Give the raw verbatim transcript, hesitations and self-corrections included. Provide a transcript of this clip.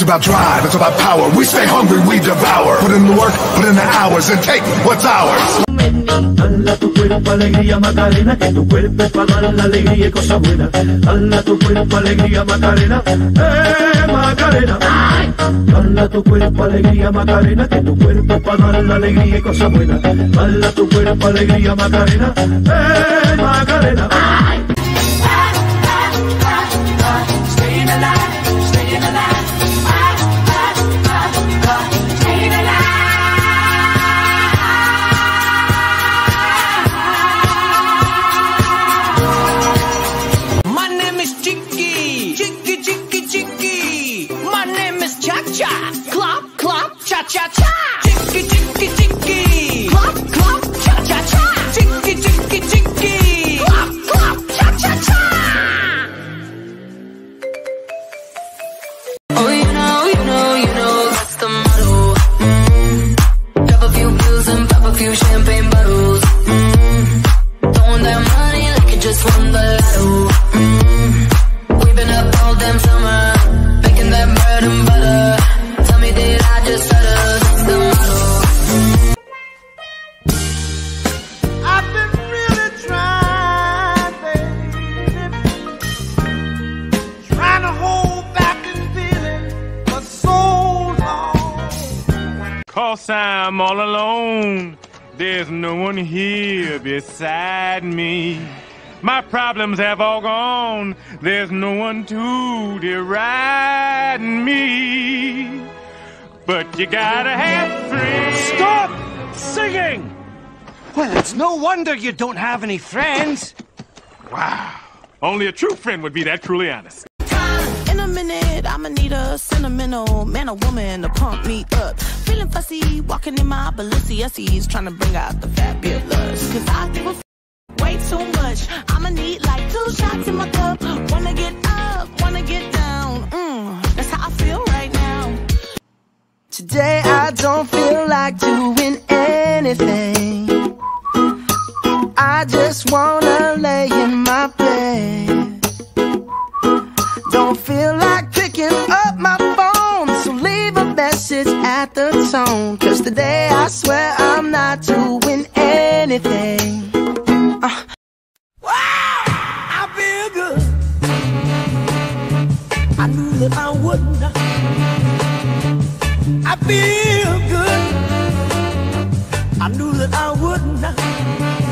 It's about drive, it's about power. We stay hungry, we devour. Put in the work, put in the hours, and take what's ours. Dala tu cuerpo alegría Macarena, que tu cuerpo es para dar la alegría y cosas buenas. Dala tu cuerpo alegría Macarena, eh Macarena. Dala tu cuerpo alegría Macarena, que tu cuerpo es para dar la alegría y cosas buenas. Dala tu cuerpo alegría Macarena, eh Macarena. Staying alive, staying alive. Clop, clop, cha cha cha. Chicky, chicky, chicky. Clop, clop, cha cha cha. Chicky, chicky, chicky. Clop, clop, cha cha cha. Oh, you know, you know, you know that's the motto. Mm-hmm. Drop a few pills and pop a few champagne bottles. Mm-hmm. Throwing that money like you just won the lotto. Mm-hmm. We've been up all damn summer, making that bread and butter. Did I just stutter? That's the motto. I've been really trying, baby, trying to hold back and feeling for so long. 'Cause I'm all alone. There's no one here beside me. My problems have all gone. There's no one to deride me. But you gotta have friends. Stop singing! Well, it's no wonder you don't have any friends. Wow. Only a true friend would be that truly honest. In a minute, I'ma need a sentimental man or woman to pump me up. Feeling fussy, walking in my Balenciennes, trying to bring out the fabulous. Cause I give a f way too much. I'ma need like two shots in my cup. Wanna get up, wanna get down. Mm, that's how I feel right now. Today I don't feel like doing anything. I just wanna lay in my bed. Don't feel like picking up my phone, so leave a message at the tone. Cause today I swear I'm not doing anything. uh. Wow, I feel good. I knew that I wouldn't. I feel good. I knew that I wouldn't.